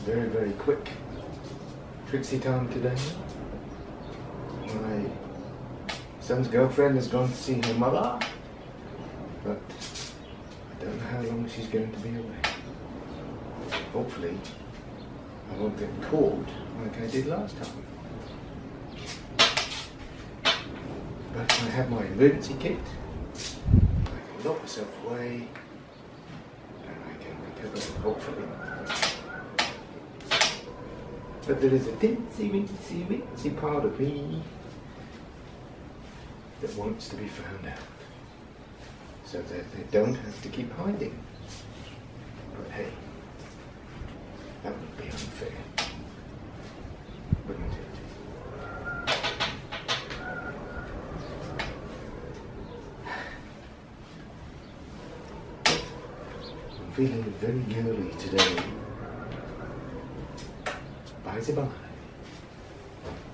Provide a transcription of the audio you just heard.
very, very quick Trixie time today. My son's girlfriend has gone to see her mother, but I don't know how long she's going to be away. Hopefully, I won't get caught like I did last time. But I have my emergency kit. I can lock myself away, and I can recover, hopefully. But there is a teensy part of me that wants to be found out, so that they don't have to keep hiding. But hey, that would be unfair, wouldn't it? I'm feeling very girly today. Bye-bye.